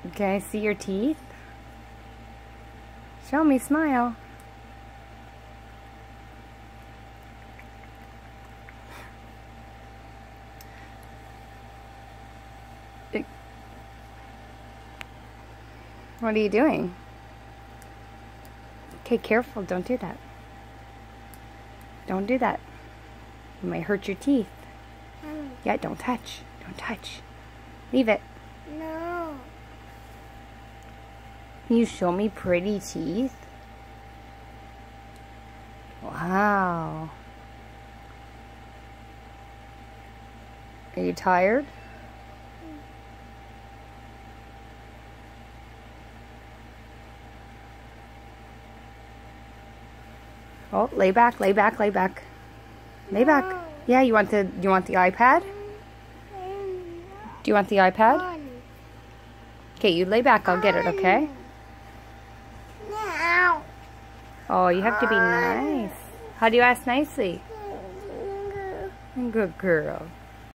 Okay, see your teeth? Show me, smile. What are you doing? Okay, careful, don't do that. Don't do that. You might hurt your teeth. Yeah, don't touch. Don't touch. Leave it. No. Can you show me pretty teeth? Wow. Are you tired? Oh, lay back, lay back, lay back. Lay back. Yeah, you want the iPad? Do you want the iPad? Okay, you lay back, I'll get it, okay? No. Oh, you have to be nice. How do you ask nicely? Good girl.